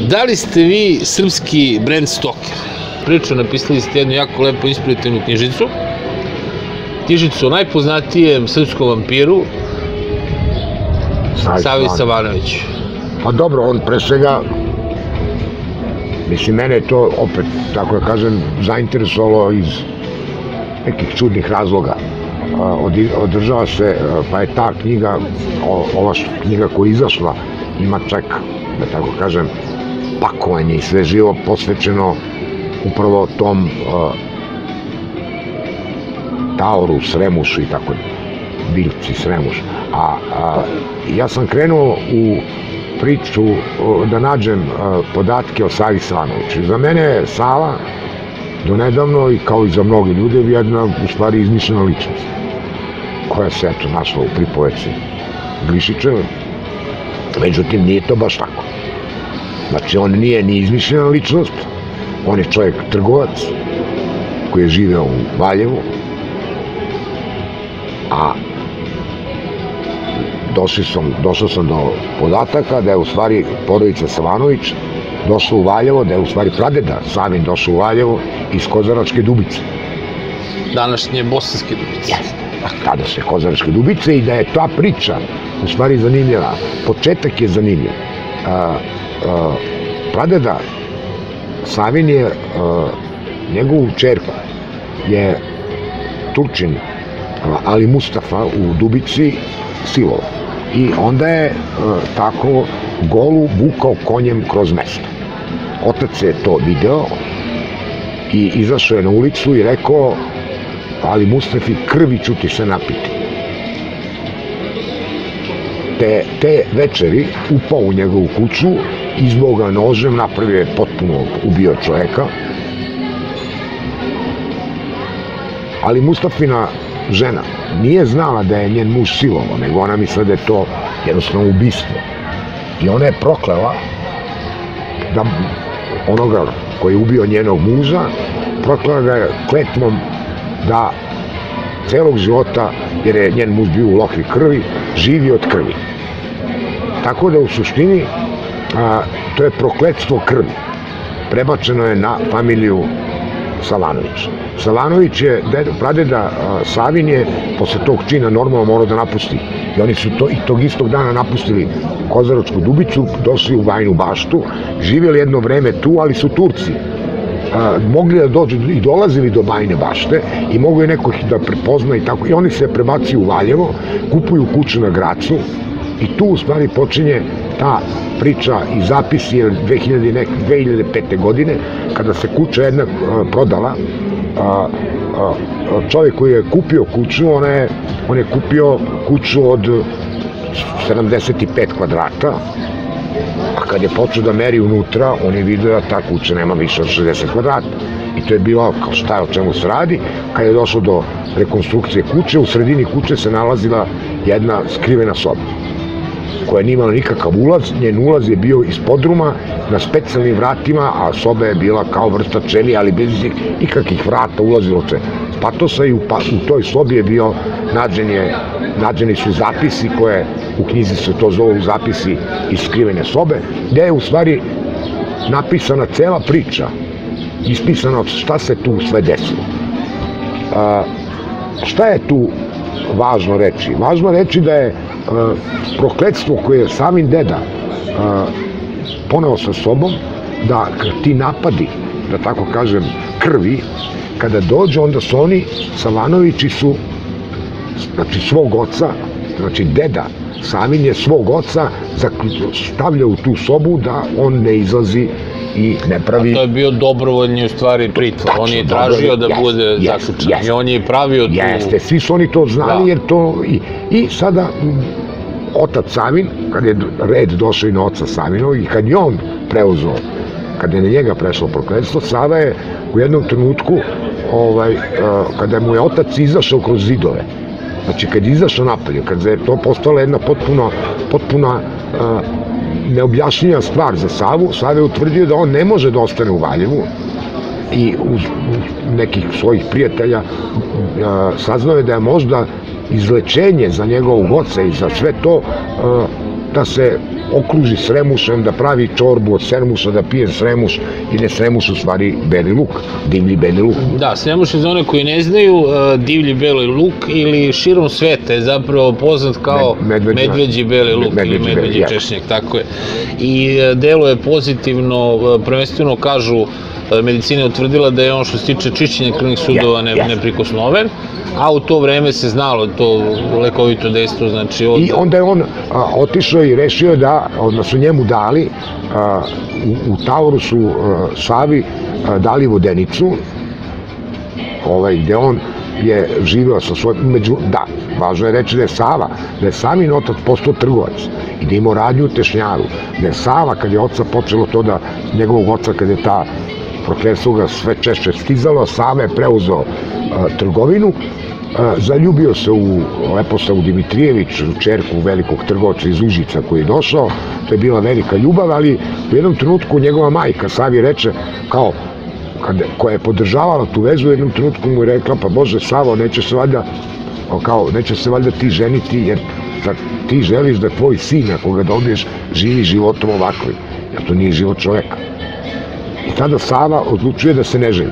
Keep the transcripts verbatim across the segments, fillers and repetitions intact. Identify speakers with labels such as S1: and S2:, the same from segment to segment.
S1: Da li ste vi srpski Bram Stoker? Priču napisali ste jednu jako lepo inspirativnu knjižicu. Knjižicu o najpoznatijem srpskom vampiru, Savi Savanović.
S2: Pa dobro, on pre svega, mislim, mene je to, opet, tako da kažem, zainteresovalo iz nekih čudnih razloga. Održava se, pa je ta knjiga, ova knjiga koja je izašla, ima čak, da tako kažem, pakovanje i sve živo posvećeno upravo tom Taoru, Sremušu i tako, Biljci, Sremuš. A ja sam krenuo u priču da nađem podatke o Savi Savanoviću. Za mene je Sava do nedavno, i kao i za mnogi ljude, jedna u stvari izmišljena ličnost koja se eto našla u pripoveci Glišićeve. Međutim, nije to baš tako. Znači, on nije ni izmišljena ličnost, on je čovjek trgovac koji je živeo u Valjevu, a došao sam do podataka da je u stvari porodica Savanović došla u Valjevo, da je u stvari pradeda Savin došao u Valjevo iz Kozaračke Dubice.
S1: Današnje Bosanske Dubice.
S2: Tada se Kozaračke Dubice, i da je ta priča u stvari zanimljiva. Početak je zanimljiv. Pradeda Savin je, njegovu čerku je Turčin Ali Mustafa u Dubici silovao. I onda je tako Golu vukao konjem kroz mesto. Otac je to video i izašao je na ulicu i rekao: Ali Mustafi, krvi ću ti se napiti. Te večeri upao u njegovu kuću, izbao ga nožem, napravio je potpuno, ubio čoveka. Ali Mustafina žena nije znala da je njen muž silovao, nego ona misle da je to jednostavno ubistvo. I ona je proklela da onoga koji je ubio njenog muža, proklela ga je kletvom da celog života, jer je njen muž bio u lokvi krvi, živi od krvi. Tako da u suštini to je prokletstvo krvi. Prebačeno je na familiju Savanović. Savanović je, pradeda Savin je posle tog čina normalno morao da napusti. I oni su i tog istog dana napustili Kozaračku Dubicu, došli u Bajinu Baštu, živjeli jedno vreme tu, ali su Turci mogli da dođu i dolazili do Bajine Bašte i mogu je neko da prepozna i tako. I oni se prebacuju u Valjevo, kupuju kuću na Gracu i tu u stvari počinje ta priča i zapisi dve hiljade pete. godine, kada se kuća jedna prodala. Čovjek koji je kupio kuću, on je kupio kuću od sedamdeset pet kvadrata, a kad je počeo da meri unutra, on je vidio da ta kuća nema više od šezdeset kvadrata. I to je bilo kao šta je, o čemu se radi. Kad je došlo do rekonstrukcije kuće, u sredini kuće se nalazila jedna skrivena soba koja nije imala nikakav ulaz. Njen ulaz je bio iz podruma na specijalnim vratima, a soba je bila kao vrsta ćelije, ali bez ikakvih vrata, ulazilo se s patosa, i u toj sobi je bio nađeni su zapisi koje u knjizi se to zovu zapisi iz skrivene sobe, gde je u stvari napisana cela priča, ispisano šta se tu sve desilo. Šta je tu važno reći? Važno reći da je prokletstvo koje je Savin deda poneo sa sobom, da ti napadi, da tako kažem, krvi, kada dođe, onda su oni, Savanovići su, znači svog oca, znači deda Savin je svog oca stavljao u tu sobu da on ne izlazi i ne pravi...
S1: A to je bio dobrovoljni u stvari pritvor, on je tražio da bude zaključan i on je pravio tu...
S2: Jeste, svi su oni to znali, jer to... I sada otac Savin, kad je red došao i na oca Savinovog, i kad je on preuzeo, kad je na njega prešlo prokletstvo, Sava je u jednom trenutku, kada mu je otac izašao kroz zidove, znači kad je izašao napolje, kad je to postala jedna potpuna neobjašnjiva stvar za Savu, Sava je utvrdio da on ne može da ostane u Valjevu, i uz nekih svojih prijatelja saznao je da je možda izlečenje za njegovog oca i za sve to da se okruži sremušem, da pravi čorbu od sremuša, da pije sremuš i ne sremuš u stvari beli luk, divlji beli luk.
S1: Da, sremuš je za one koji ne znaju, divlji beli luk ili širom sveta je zapravo poznat kao medveđi beli luk ili medveđi češnjak, tako je. I deluje pozitivno, prvenstveno kažu, medicina je utvrdila da je on što se tiče čišćenja krvnih sudova neprikosnoven, a u to vreme se znalo to lekovito dejstvo, znači...
S2: I onda je on otišao i rešio da, odnosno njemu dali, u Tauru su Savi dali vodenicu, gde on je živeo sa svojim, među, da, važno je reći da je Sava, da je Savin otac postao trgovac i da imao radnju u Tešnjaru, da je Sava, kad je oca počelo to da, njegovog oca, kad je ta prokletstvo ga sve češće stizalo, Sava je preuzeo trgovinu, zaljubio se u Leposavu Dimitrijević, čerku velikog trgovca iz Užica koji je došao, to je bila velika ljubav, ali u jednom trenutku njegova majka Savi reče, kao, koja je podržavala tu vezu, u jednom trenutku mu je rekla, pa Bože, Savo, neće se valjda, kao, neće se valjda ti ženiti, jer ti želiš da tvoj sin, ako ga dobiješ, živi životom ovakvim, jer to nije život čoveka. I tada Sava odlučuje da se ne ženi.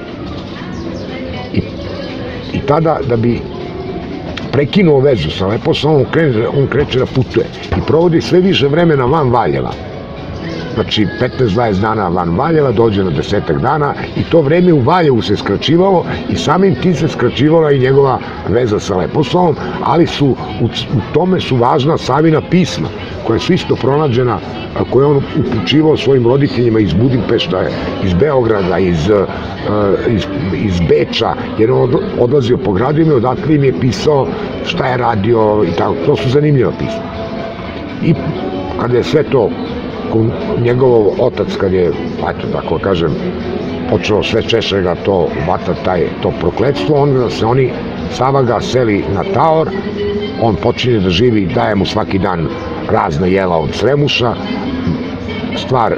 S2: I tada, da bi prekinuo vezu sa Leposavom, on kreće da putuje i provodi sve više vremena van Valjeva. Znači, petnaest dvadeset dana van Valjeva, dođe na desetak dana i to vreme u Valjevu se skraćivalo i samim tim se skraćivala i njegova veza sa Leposavom, ali su, u tome su važna Savina pisma, koja su isto pronađena, koje on upućivao svojim roditeljima iz Budimpešta, iz Beograda, iz, iz, iz Beča, jer on odlazio po gradima i odatle im je pisao šta je radio i tako. To su zanimljiva pisma. I kada je sve to, njegov otac, kad je, eto, tako kažem, počeo sve češće ga to vata, taj, to prokletstvo, onda se oni, Sava ga seli na Taor, on počinje da živi, daje mu svaki dan razna jela od sremuša, stvar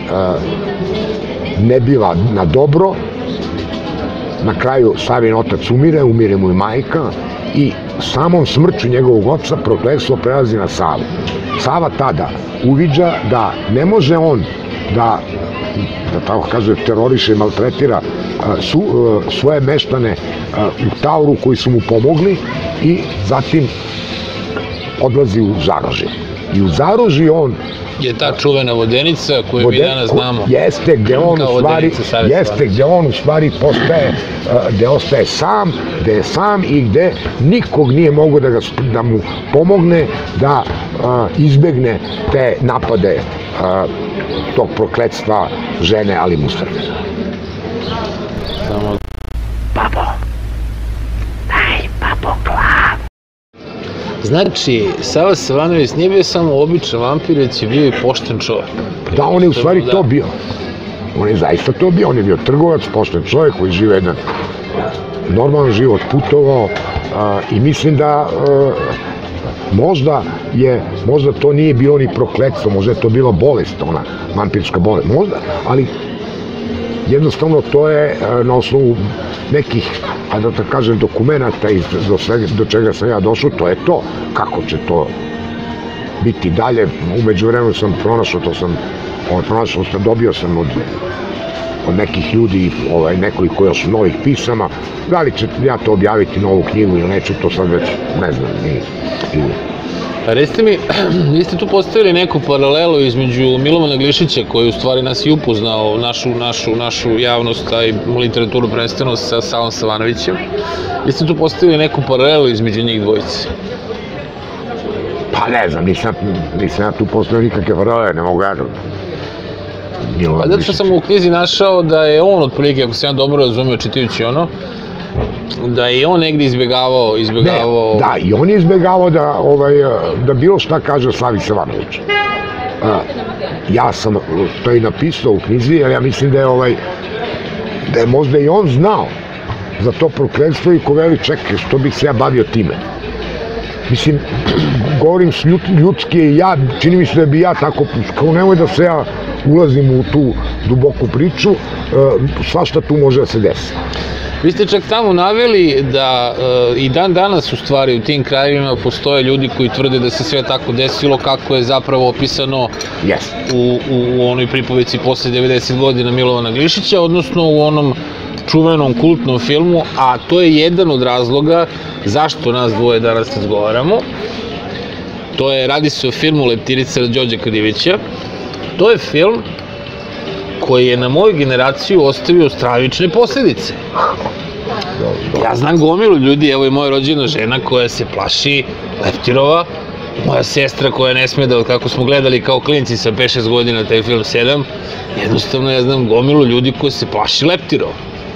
S2: ne bila na dobro, na kraju Savin otac umire, umire mu i majka i samom smrću njegovog oca prokletstvo prelazi na Savu. Sava tada uviđa da ne može on da, da tako kaže, teroriše i maltretira svoje meštane u Tauru koji su mu pomogli i zatim odlazi u Zarožje. I u Zarožji on
S1: je ta čuvena vodenica koju mi danas znamo.
S2: Jeste gde on u stvari, jeste gde on u stvari postaje, gde ostaje sam, gde je sam i gde nikog nije mogo da, ga, da mu pomogne da izbegne te napade tog prokletstva žene Ali Mustafe.
S1: Samo...
S2: Babo, daj babo glav.
S1: Znači, Sava Savanović nije bio samo običan vampir, već je bio i pošten čovjek.
S2: Da, on je u stvari to bio. On je zaista to bio. On je bio trgovac, pošten čovjek koji žive jedan normalan život, putovao i mislim da možda je, možda to nije bilo ni prokletstvo, možda je to bila bolest, ona vampirska bolest, možda, ali jednostavno to je na osnovu nekih, a da tako kažem, dokumenta do čega sam ja došao, to je to. Kako će to biti dalje? Umeđu vremenu sam pronašao, to sam pronašao, dobio sam od od nekih ljudi, nekoliko još novih pisama. Da li će ja to objaviti novu knjigu ili neću, to sad već ne znam.
S1: Recite mi, vi ste tu postavili neku paralelu između Milovana Glišića, koji u stvari nas i upoznao, našu javnost, a i literaturu prvenstveno sa Savom Savanovićem. Vi ste tu postavili neku paralelu između njih dvojice.
S2: Pa ne znam, nisam ja tu postavio nikakve paralele, ne mogu ja.
S1: Pa zato što sam u knjizi našao da je on, otprilike, ako sam ja dobro razumio čitajući ono, da je on negdje izbjegavao...
S2: Ne, da, i on je izbjegavao da bilo šta kaže o Savi Savanoviću. Ja sam to i napisao u knjizi, jer ja mislim da je da je možda i on znao za to prokletstvo i ko veli, čekaj, što bih se ja bavio time. Mislim, govorim ljudski i ja, čini mi se da bi ja tako, kao nemoj da se ja ulazim u tu duboku priču, svašta tu može da se desi.
S1: Vi ste čak tamo naveli da i dan danas u stvari u tim krajevima postoje ljudi koji tvrde da se sve tako desilo kako je zapravo opisano u onoj pripovici posle devedeset godina Milovana Glišića, odnosno u onom čuvenom kultnom filmu, a to je jedan od razloga zašto nas dvoje danas razgovaramo. To je, radi se o filmu Leptirica Đorđa Kadijevića. To je film koji je na moju generaciju ostavio stravične posledice. Ja znam gomilu ljudi, evo i moja rođena žena koja se plaši leptirova, moja sestra koja ne sme da, kako smo gledali kao klinci sa pet šest godina taj film sedam, jednostavno ja znam gomilu ljudi koja se plaši leptirova.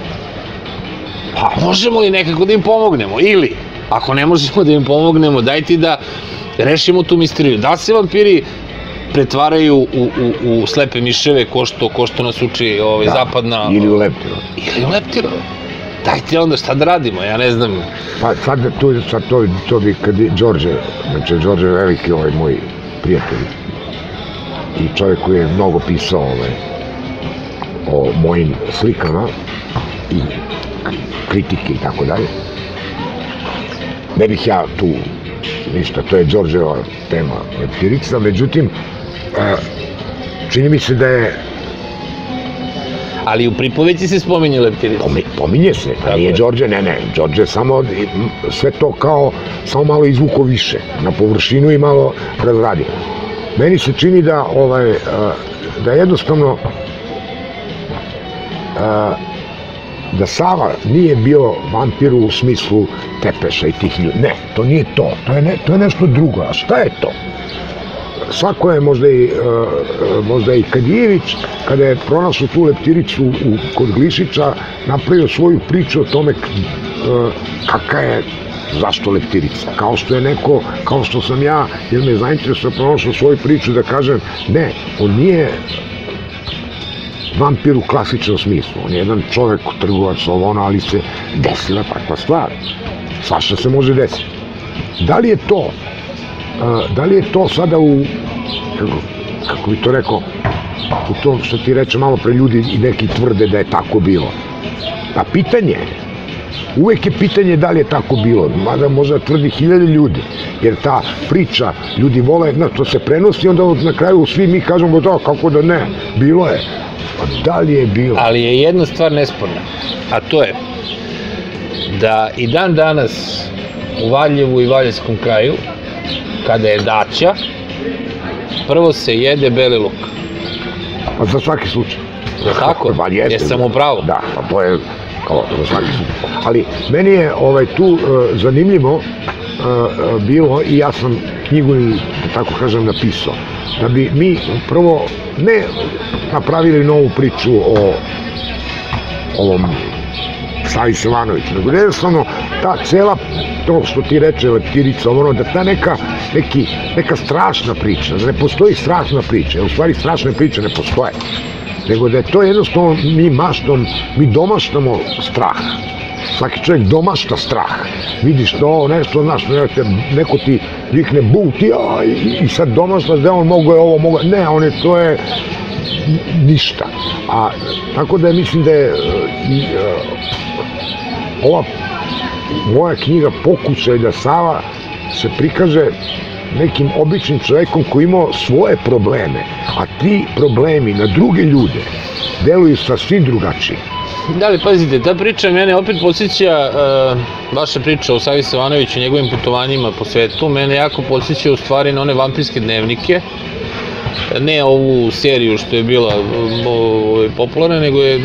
S1: Pa možemo li nekako da im pomognemo? Ili, ako ne možemo da im pomognemo, dajte da rešimo tu misteriju. Da se vampiri pretvaraju u slepe miševe ko što nas uči zapadna...
S2: Ili u leptirova.
S1: Ili u leptirova. Dajte onda šta da radimo, ja ne znam...
S2: Pa sad to bi kad je Đorđe, znači Đorđe je veliki ovaj moj prijatelj i čovjek koji je mnogo pisao o mojim slikama i kritike i tako dalje. Ne bih ja tu ništa, to je Đorđeva tema Leptirica, međutim, čini mi se da je...
S1: Ali u pripovici se spominje Leptirica.
S2: Pominje se, a nije Đorđe, ne, ne, Đorđe samo sve to kao, samo malo izvuko više, na površinu i malo razradi. Meni se čini da, da jednostavno, da Sava nije bio vampir u smislu Tepeša i tih ljudi. Ne, to nije to. To je nešto drugo. A šta je to? Svako je možda i Kadijević, kada je pronašao tu leptiricu kod Glišića, napravio svoju priču o tome kakva je, zašto leptirica. Kao što je neko, kao što sam ja, jer me zainteresuje, pronašao svoju priču da kažem, ne, on nije vampir u klasičnom smislu. On je jedan čovek, trgovac, ovo ono, ali se desila takva stvar. Svašta se može desiti. Da li je to, da li je to sada u, kako bi to rekao, u tom što ti reče malo pre ljudi i neki tvrde da je tako bilo. Pa pitanje je, uvek je pitanje da li je tako bilo, mada možda tvrdi hiljade ljudi, jer ta priča, ljudi vole, to se prenosi, onda na kraju svi mi kažemo da, kako da ne, bilo je. Da li je bilo?
S1: Ali je jedna stvar nesporna, a to je da i dan danas u Valjevu i Valjevskom kraju, kada je daća, prvo se jede beli luk.
S2: A za svaki slučaj.
S1: Za tako? Jesam u pravu.
S2: Da, pa to je kao za svaki slučaj. Ali meni je tu zanimljivo bilo, i ja sam knjigu, da tako kažem, napisao, da bi mi prvo ne napravili novu priču o ovom Savi Silvanoviću, nego jednostavno ta cela, to što ti reče Leptirica, ono, da ta neka, neki, neka strašna priča, da ne postoji strašna priča, u stvari strašne priče ne postoje, nego da je to jednostavno mi maštom, mi domaštamo strah. Svaki čovjek domašta strah. Vidiš to, nešto, znaš, neko ti vikne bu, ti, i sad domaštaš da on mogo je ovo, mogo je, ne, on je, to je ništa. A tako da mislim da je ova moja knjiga pokušaj da Sava se prikaže nekim običnim čovjekom koji imao svoje probleme, a ti problemi na druge ljude deluju sasvim drugačije.
S1: Da li, pazite, ta priča mene opet podsjeća, vaša priča o Savi Silvanoviću i njegovim putovanjima po svetu, mene jako podsjeća u stvari na one vampirske dnevnike, ne ovu seriju što je bila popularna, nego je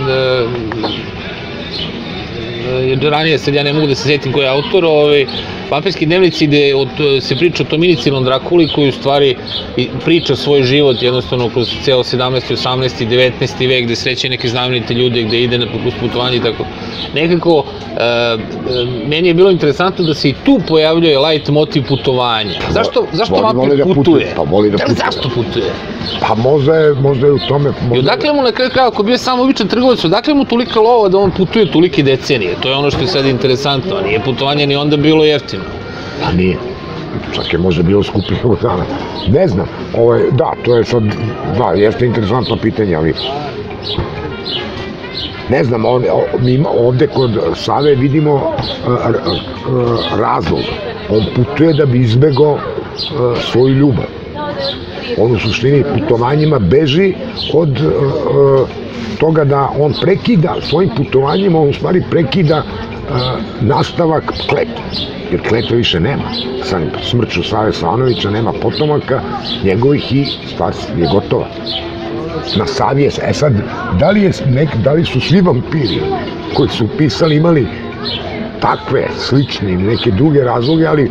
S1: ranije, sad ja ne mogu da se sjetim koji je autor, vampirski dnevnici gde se priča o tom inicijalnom Drakuli koji u stvari priča svoj život jednostavno kroz ceo sedamnaesti, osamnaesti, devetnaesti vek, gde sreće neke znamenite ljude, gde ide na putovanje i tako. Nekako, meni je bilo interesantno da se i tu pojavljuje light motiv putovanja. Zašto vampir putuje? Zašto putuje?
S2: Pa možda je u tome...
S1: I odakle mu na kraju kraja, ako bio samo običan trgovac, odakle mu tolika lova da on putuje tolike decenije? To je ono što je sad interesantno, a nije putovanje ni onda bilo jeftino.
S2: A nije. Čak je možda bilo skupio od dana. Ne znam. Da, to je sad, da, jeste interesantno pitanje, ali ne znam, mi ovde kod Save vidimo razlog. On putuje da bi izbegao svoju ljubav. On u suštini putovanjima beži od toga da on prekida, svojim putovanjima on u stvari prekida nastavak kletve, jer kletve više nema. Sa smrću Save Savanovića nema potomaka njegovih i stvar je gotova. Na Savi je, e sad, da li, je nek, da li su svi vampiri koji su pisali imali takve, slične ili neke druge razloge, ali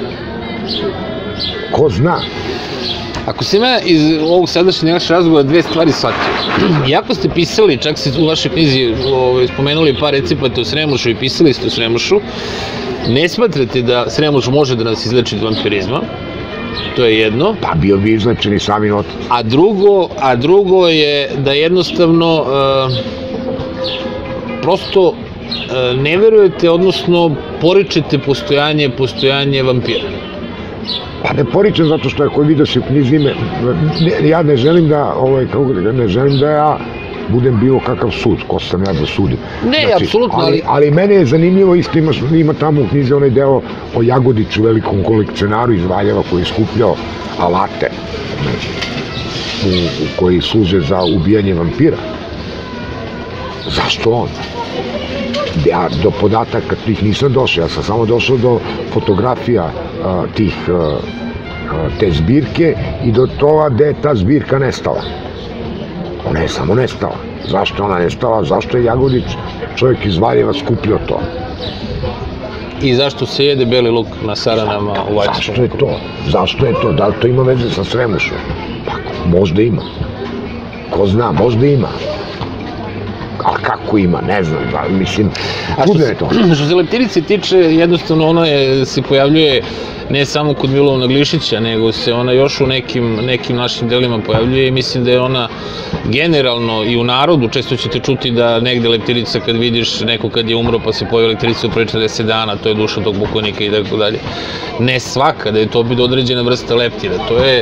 S2: ko zna.
S1: Ako sam ja iz ovog sadašnjeg naš razgovora dve stvari shvatio. Iako ste pisali, čak ste u vašoj knjizi spomenuli par recepata u Sremušu i pisali ste u Sremušu, ne smatrate da Sremuš može da nas izleči od vampirizma. To je jedno.
S2: Pa bio bi izlečen i Savin otac.
S1: A drugo, a drugo je da jednostavno prosto ne verujete, odnosno poričete postojanje, postojanje vampira.
S2: Pa ne poričem zato što ako vidio si u knjizi ime, ja ne želim da, ovaj, kako ne želim da ja budem bilo kakav sud, ko sam ja da sudim.
S1: Ne, znači, apsolutno, ali...
S2: Ali mene je zanimljivo, isto ima, ima tamo u knjizi onaj deo o Jagodiću, velikom kolekcionaru iz Valjeva koji je skupljao alate u, u koji služe za ubijanje vampira. Zašto on? Ja do podataka tih nisam došao, ja sam samo došao do fotografija a, tih a, te zbirke i do toga gde je ta zbirka nestala. Ona je samo nestala. Zašto ona nestala? Zašto je Jagodić, čovjek iz Valjeva, skupljao to?
S1: I zašto se jede beli luk na saranama u Valjevskom?
S2: Zašto je to? Zašto je to? Da li to ima veze sa Sremušom? Pa, možda ima. Ko zna, možda ima. Ali kako ima, ne znam, mislim, čudno je to.
S1: Što se leptirice tiče, jednostavno ona je, se pojavljuje ne samo kod Milovana Glišića, nego se ona još u nekim, nekim našim delima pojavljuje i mislim da je ona generalno i u narodu, često ćete čuti da negde leptirica kad vidiš neko kad je umro pa se pojavi leptirica u prvih četrdeset dana, to je duša tog pokojnika i tako dalje. Ne svaka, da je to biti određena vrsta leptira, to je...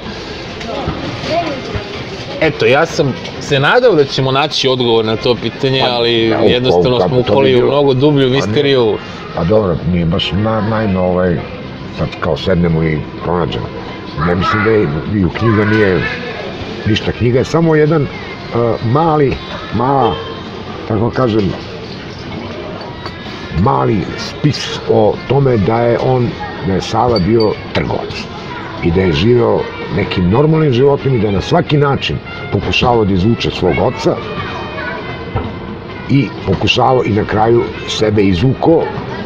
S1: Eto, ja sam se nadao da ćemo naći odgovor na to pitanje, ali jednostavno smo upali u mnogo dublju misteriju.
S2: Pa dobro, nije baš najme ovaj, sad kao sednemo i pronađemo. Ne mislim da je i u knjiga nije ništa. Knjiga je samo jedan mali, mala, tako kažem, mali spis o tome da je on, da je Sava bio trgovac i da je živeo nekim normalnim životom i da je na svaki način pokušavao da izvuče svog oca i pokušavao i na kraju sebe izvuko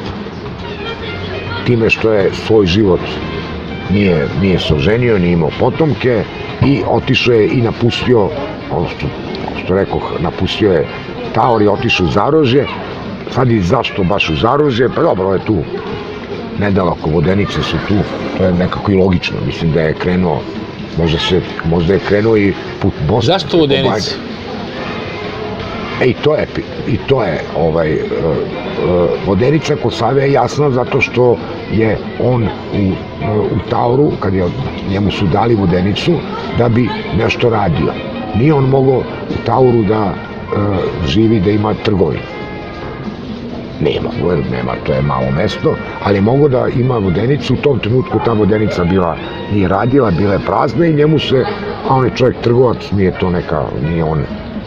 S2: time što je svoj život nije, nije se oženio, nije imao potomke i otišao je i napustio, ono što, što rekoh, napustio je Taor i otišao u Zarožje. Sad i zašto baš u Zarožje? Pa dobro, je tu nedaleko, Vodenice su tu, to je nekako i logično, mislim da je krenuo, možda, se, možda je krenuo i put Bosne.
S1: Zašto Vodenice?
S2: E, i to je, i to je ovaj, uh, uh, Vodenica kod Save je jasna zato što je on u, uh, u Taoru, kad je njemu su dali Vodenicu, da bi nešto radio. Nije on mogao u Taoru da uh, živi, da ima trgovinu. Nema, nema, to je malo mesto, ali mogo da ima Vodenicu, u tom trenutku ta Vodenica bila, nije radila, bila je prazna i njemu se, a on je čovjek trgovac, nije to neka, nije on,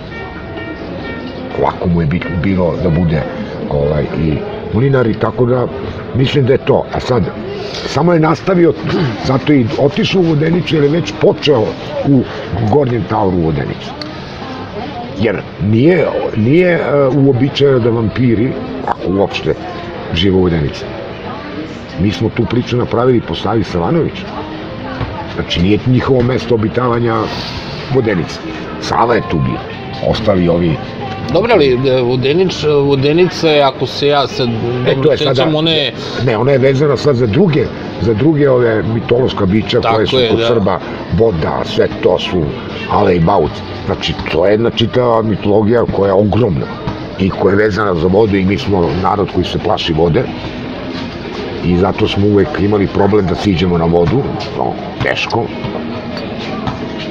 S2: lako mu je bilo da bude ovaj, i mlinar i tako da, mislim da je to. A sad, samo je nastavio, zato i otišao u Vodenicu jer je već počeo u Gornjem Taoru u Vodenicu. Jer nije, nije uh, uobičajeno da vampiri, ako uopšte, žive u Vodenici. Mi smo tu priču napravili po Savi Savanoviću. Znači, nije njihovo mesto obitavanja Vodenica. Sava je tu bio. Ostali ovi...
S1: Dobro, ali Vodenic, Vodenica je, ako se ja sad dobro sećam, ona je...
S2: Ne, ona je vezana sad za druge, za druge ove mitološka bića koje su kod Srba, voda, sve to su ale i bauci. Znači, to je jedna čitava mitologija koja je ogromna i koja je vezana za vodu i mi smo narod koji se plaši vode i zato smo uvek imali problem da siđemo na vodu, no, teško.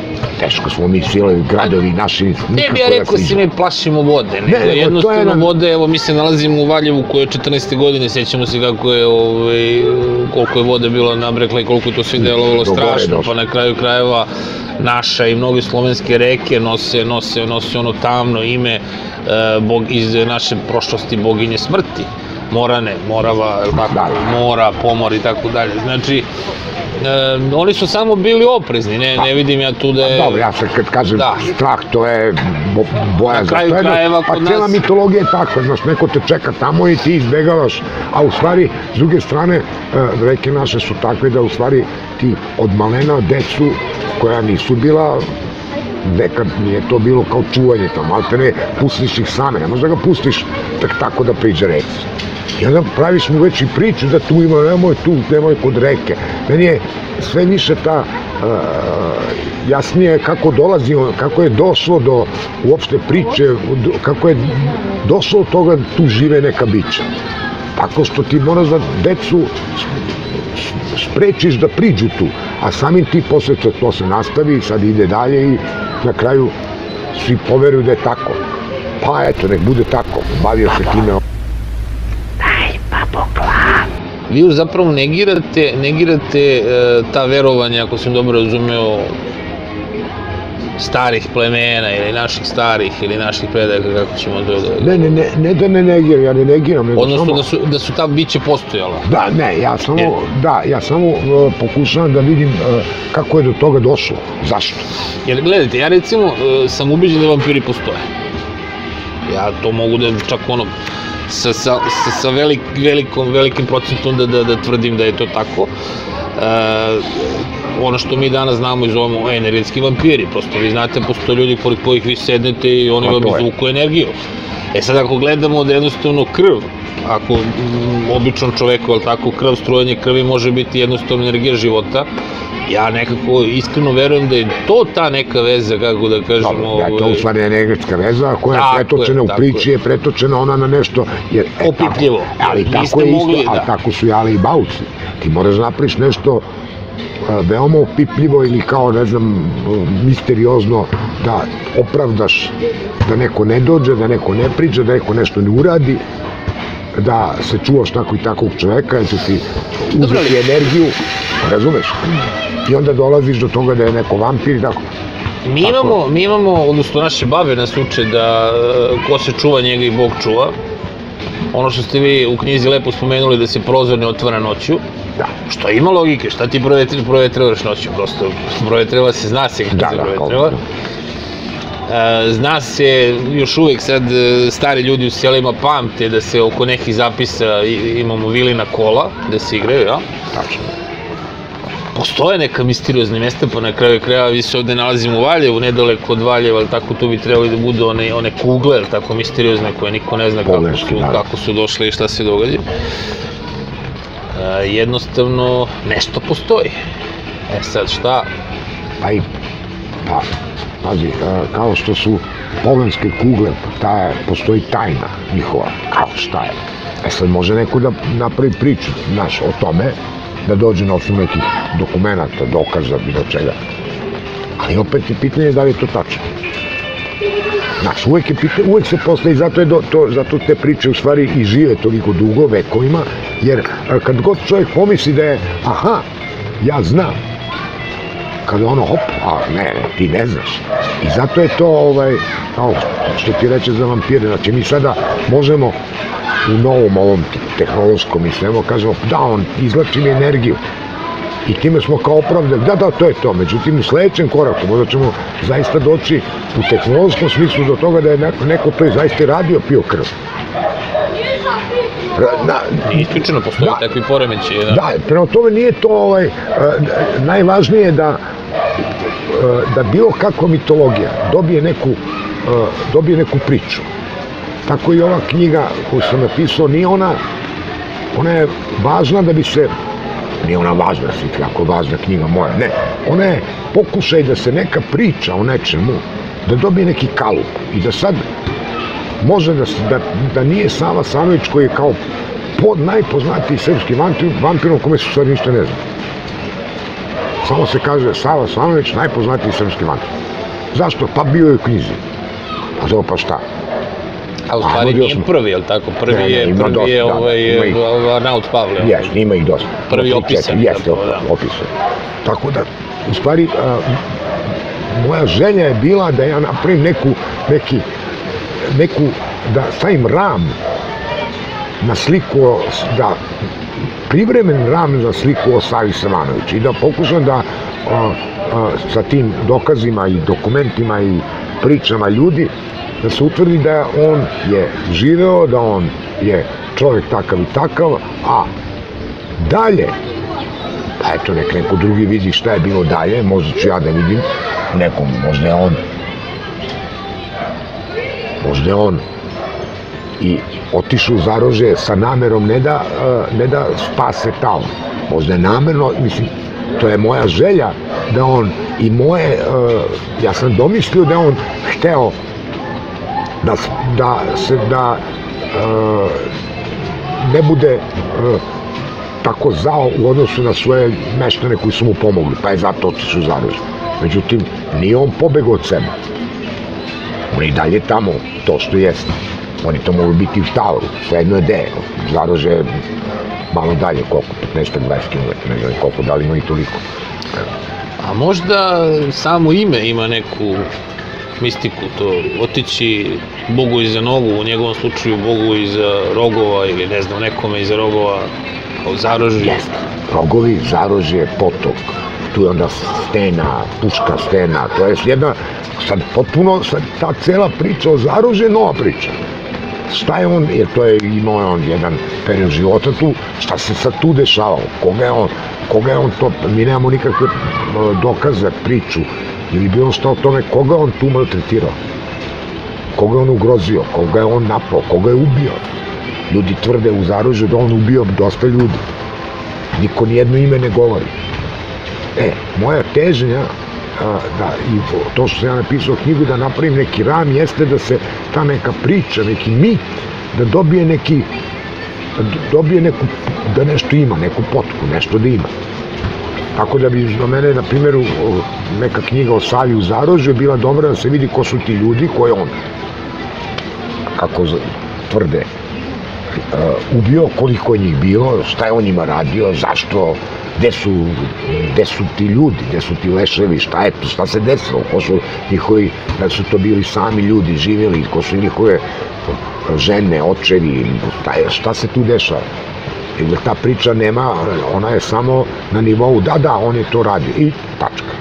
S2: teško smo mi silovi, gradovi naši, nikako da
S1: Ne bi ja rekao da se mi plašimo vode, nego jednostavno vode, evo mi se nalazimo u Valjevu koje je četrnaeste godine, sjećamo se kako je, koliko je vode bilo nabrekla i koliko je to svi delovalo strašno, pa na kraju krajeva naša i mnoge slovenske reke nose, nose, nose ono tamno ime iz naše prošlosti boginje smrti. Morane, Morava, Mora, Pomor i tako dalje. Znači, oni su samo bili oprezni, ne vidim ja tu da je...
S2: Dobro, ja sad kad kažem strah, to je bojazan.
S1: Na kraju krajeva kod nas...
S2: Pa cijela mitologija je takva, znaš, neko te čeka tamo i ti izbegavaš, a u stvari, s druge strane, reke naše su takve da u stvari ti od malena decu koja nisu bila, nekad nije to bilo kao čuvanje tamo, ali te ne pustiš ih same, ne možda ga pustiš tako da priđe reci. I onda praviš mu već i priču da tu ima, nemoj tu, nemoj kod reke. Meni je sve više ta jasnije kako dolazi, kako je došlo do uopšte priče, kako je došlo od toga da tu žive neka bića. Tako što ti moraš da decu sprečiš da priđu tu, a samim ti posle to se nastavi, sad ide dalje i na kraju svi poveruju da je tako. Pa eto, nek bude tako, bavio se time.
S1: Vi još zapravo negirate, negirate ta verovanja, ako sam dobro razumeo, starih plemena ili naših starih ili naših predaka, kako ćemo to da...
S2: Ne, ne, ne, ne da ne negiram, ja ne negiram, nego samo...
S1: Odnosno da su ta biće postojala.
S2: Da, ne, ja samo, da, ja samo pokušavam da vidim kako je do toga došlo, zašto.
S1: Jer gledajte, ja recimo sam ubeđen da vampiri postoje. Ja to mogu da čak ono... sa velikim procentom da tvrdim da je to tako. Ono što mi danas znamo i zovemo energetski vampiri, prosto vi znate, postoje ljudi pored kojih vi sednete i oni vam izvuku energiju. E sad ako gledamo da jednostavno krv, ako običnom čoveku, ali tako, krv, strujanje krvi može biti jednostavno energija života, ja nekako iskreno verujem da je to ta neka veza, kako da kažemo...
S2: Da, to u stvari je energetska veza koja je pretočena u priči, je pretočena ona na nešto...
S1: Opipljivo.
S2: Ali tako je isto, ali tako su i Ali i Bauci. Ti moraš napriš nešto veoma opipljivo ili kao, ne znam, misteriozno da opravdaš da neko ne dođe, da neko ne priđe, da neko nešto ne uradi, da se čuvaš tako i takvog čoveka, da će ti uzeti energiju, razumeš? I onda dolaziš do toga da je neko vampir i tako.
S1: Mi imamo, odnosno naše babe nas uče da ko se čuva njega i Bog čuva. Ono što ste vi u knjizi lepo spomenuli da se prozor ne otvara noću, što ima logike, šta ti provetravaš noću, prosto provetrava se, zna se kada se provetrava. Zna se, još uvijek sad stari ljudi u selima pamte da se oko nekih zapisa imamo vilina kola, gde se igraju, ja?
S2: Tačno.
S1: Postoje neka misteriozna mjesta, pa na kraju kraja vi se ovde nalazimo u Valjevu, nedaleko od Valjeva, ali tako tu bi trebali da budu one kugle, ali tako misteriozne, koje niko ne zna kako su došle i šta se događa. Jednostavno, nešto postoji. E sad, šta?
S2: Pa i, pa, pazi, kao što su poganske kugle, postoji tajna njihova, kao šta je. E sad, može neko da napravi priču, znaš, o tome, da dođe na osnovu nekih dokumenta, dokaza, bilo čega. Ali opet je pitanje da li je to tačno. Znaš, uvek je pitanje, uvek se postaje i zato te priče u stvari i žive toliko dugo, vekovima, jer kad god čovjek pomisli da je, aha, ja znam, kada ono, hop, a ne, ti ne znaš. I zato je to, ovaj, kao što ti reče za vampire, znači mi sada možemo u novom ovom tehnološkom i svemo, kažemo, da, on izlači mi energiju. I time smo kao opravdali, da, da, to je to. Međutim, u sledećem koraku možda ćemo zaista doći u tehnološkom smislu do toga da je neko to i zaista radio, pio krv.
S1: Isključeno postoji takvi poremeći.
S2: Da, prema tome nije to najvažnije da da bilo kakva mitologija dobije neku priču. Tako i ova knjiga koju sam napisao, nije ona, ona je važna da bi se, nije ona važna, kako važna knjiga moja, ne, ona je pokušaj da se neka priča o nečemu, da dobije neki kalup i da sad može da nije Sava Savanović koji je kao najpoznatiji srpski vampir o kome se stvari ništa ne zna. Samo se kaže Sava Savanović, najpoznatiji srpski vampir. Zašto? Pa bio je u knjizi. A dobro, pa šta?
S1: A u stvari nije prvi, je li tako? Prvi je Arnaut Pavle.
S2: Jeste, ima ih dosta.
S1: Prvi opisan.
S2: Jeste, opisan. Tako da, u stvari, moja želja je bila da ja napravim neku, neki, neku, da stavim ram na sliku, da privremen ram za sliku o Savi Stevanoviću i da pokušam da sa tim dokazima i dokumentima i pričama ljudi da se utvrdi da on je živeo, da on je čovjek takav i takav, a dalje, pa eto, nek neko drugi vidi šta je bilo dalje, možda ću ja da vidim, nekom, možda je on, možda je on i otišao u Zarože sa namerom ne da, ne da spase tamo, možda je namerno, mislim, to je moja želja da on i moje, ja sam domislio da on hteo da, da se da e, ne bude e, tako zao u odnosu na svoje meštane koji su mu pomogli, pa je zato otišao u Zarože. Međutim, nije on pobegao od sebe. On je i dalje tamo, to što jeste. Oni to mogu biti u Štavoru, svejedno je gde. Zarože je malo dalje, koliko, petnaest do dvadeset kilometara, ne znam koliko, da li ima i toliko.
S1: A možda samo ime ima neku mistiku, to otići Bogu iza nogu, u njegovom slučaju Bogu iza rogova ili ne znam, nekome iza rogova, kao Zarožje.
S2: Jeste, rogovi, Zarožje, potok, tu je onda stena, puška stena, to je jedna, sad potpuno, sad ta cela priča o Zarožje je nova priča. Šta je on, jer to je imao on jedan period života tu, šta se sad tu dešavao, koga je on, koga je on to, mi nemamo nikakve dokaze, priču, ili bilo šta o tome, koga on tu maltretirao, koga je on ugrozio, koga je on napao, koga je ubio. Ljudi tvrde u Zarožju da on ubio dosta ljudi. Niko nijedno ime ne govori. E, moja težnja, da, i to što sam ja napisao knjigu, da napravim neki ram, jeste da se ta neka priča, neki mit, da dobije neki, da dobije neku, da nešto ima, neku potku, nešto da ima. Tako da bi za mene, na primjeru, neka knjiga o Savi u Zarožju bila dobra da se vidi ko su ti ljudi koje on, kako tvrde, ubio, koliko je njih bilo, šta je on njima radio, zašto, gde su, gde su ti ljudi, gde su ti leševi, šta je to, šta se desilo, ko su njihovi, da su to bili sami ljudi, živjeli, ko su njihove žene, očevi, šta se tu dešava. Jer ta priča nema, ona je samo na nivou, da, da, on je to radio i tačka.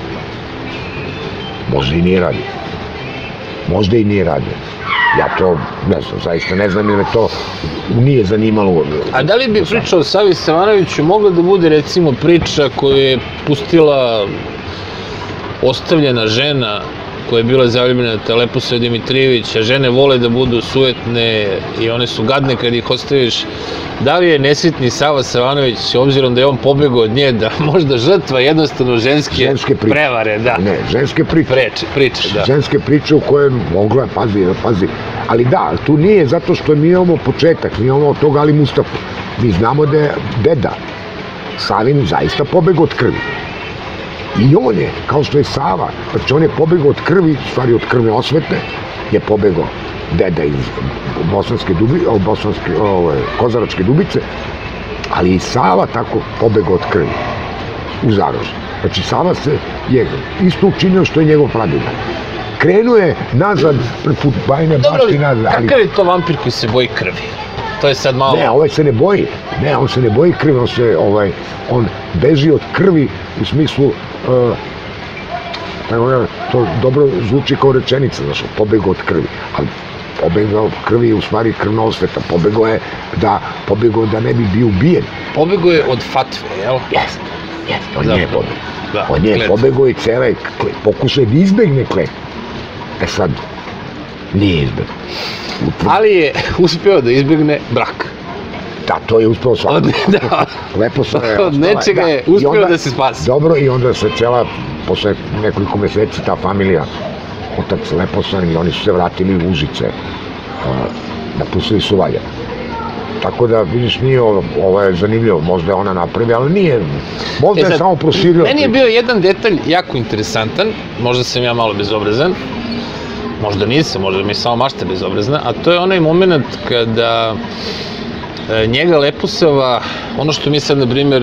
S2: Možda i nije radio. Možda i nije radio. Ja to, ne znam, zaista ne znam, jer me to nije zanimalo.
S1: A da li bi priča o Savi Stevanoviću mogla da bude, recimo, priča koju je pustila ostavljena žena koja je bila zaljubljena Telepose Dimitrijevića, žene vole da budu sujetne i one su gadne kad ih ostaviš. Da li je nesretni Sava Stevanović, obzirom da je on pobegao od nje, da možda žrtva jednostavno ženske prevare, da.
S2: Ne, ženske priče.
S1: Priče, da.
S2: Ženske priče u koje mogla, pazi, pazi. Ali da, tu nije zato što mi imamo početak, mi imamo od toga Ali Mustafa. Mi znamo da je deda Savin zaista pobegao od krvi. I on je, kao što je Sava, znači on je pobegao od krvi, stvari od krvne osvete, je pobegao deda iz Bosanske Dubice, Bosanske, Kozaračke Dubice, ali i Sava tako pobegao od krvi u Zarožje. Znači Sava se je isto učinio što je njegov pradeda. Krenuo je nazad, preput Bajine bašti nazad.
S1: Dobro, kakav je to vampir koji se boji krvi? To je sad malo...
S2: Ne, ovaj se ne boji. Ne, on se ne boji krvi, on se, ovaj, on beži od krvi u smislu, to dobro zvuči kao rečenica, znaš, pobegao od krvi. Ali pobegao od krvi je u stvari krvna osveta. Pobegao je da, pobegao da ne bi bio ubijen.
S1: Pobegao je od fatve, jel?
S2: Jeste, jeste, on nije pobegao. On je pobegao i cele, pokušao je da izbegne klet. E sad, nije izbegao.
S1: Ali je uspeo da izbjegne brak.
S2: Da, to je uspeo svako. Lepo se...
S1: Od nečega je uspeo da se spasi.
S2: Dobro, i onda se cela, posle nekoliko meseci, ta familija, otac Leposan, i oni su se vratili u Užice, napustili su Valjevo. Tako da, vidiš, nije ovo, ovo je zanimljivo, možda je ona napravi, ali nije, možda je samo proširio.
S1: Meni je bio jedan detalj jako interesantan, možda sam ja malo bezobrazan, možda nisam, možda mi je samo mašta bezobrazna, a to je onaj moment kada njega Lepusova, ono što mi sad, na primjer,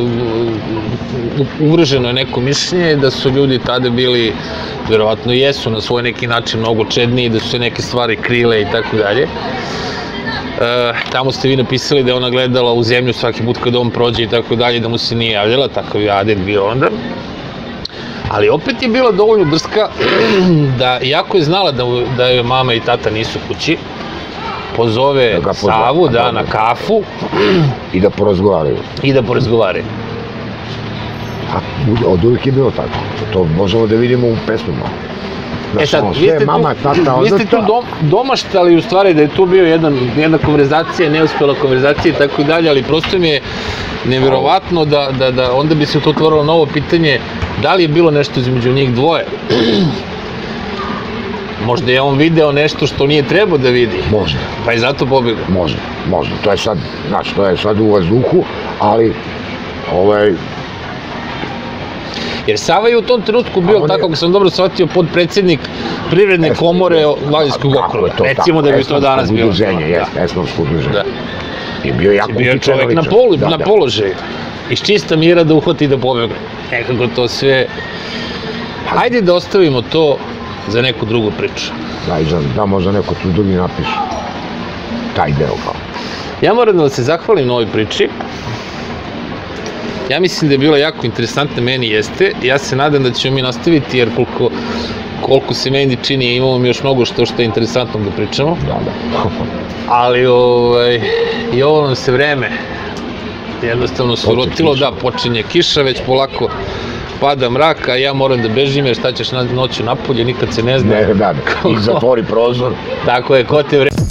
S1: uvrženo je neko mišljenje da su ljudi tada bili, verovatno jesu na svoj neki način mnogo čedniji, da su se neke stvari krile i tako dalje. Tamo ste vi napisali da je ona gledala u zemlju svaki put kada on prođe i tako dalje, da mu se nije javljala, takav je Adet bio onda. Ali opet je bila dovoljno drska da, iako je znala da joj mama i tata nisu kući, pozove Savu, da, na kafu.
S2: I da porazgovaraju.
S1: I da porazgovaraju.
S2: A od uvijek je bilo tako. To možemo da vidimo u pesmama.
S1: E sad, vi ste tu domaštali u stvari da je tu bio jedna konverzacija, neuspjela konverzacija i tako dalje, ali prosto mi je nevjerovatno da onda bi se to otvorilo novo pitanje da li je bilo nešto između njih dvoje. Možda je on video nešto što nije trebao da vidi.
S2: Možda.
S1: Pa je zato pobjegao.
S2: Možda, možda. To je sad, znači, to je sad u vazduhu, ali, ovaj...
S1: Jer Sava je u tom trenutku bio, tako kako sam dobro shvatio, podpredsjednik Privredne komore Valjevskog okruga. Recimo da bi to danas bilo.
S2: Udruženje, jeste, esnavsko udruženje. I bio jako
S1: utičena ličnost. Bio čovjek na položaju. Iz čista mira da uhvati i da pobjega. Nekako to sve... Hajde da ostavimo to za neku drugu priču.
S2: Da, da možda neko tu drugi napiše. Taj deo kao.
S1: Ja moram da se zahvalim na ovoj priči. Ja mislim da je bila jako interesantna, meni jeste. Ja se nadam da ćemo mi nastaviti, jer koliko, koliko se meni čini, imamo mi još mnogo što što je interesantno da pričamo.
S2: Da, da.
S1: Ali ovaj, i ovo nam se vreme jednostavno surotilo, da, počinje kiša, već polako pada mrak, a ja moram da bežim, jer šta ćeš noću napolje, nikad se ne zna.
S2: Ne, da, i zatvori prozor.
S1: Tako je, ko te vreme...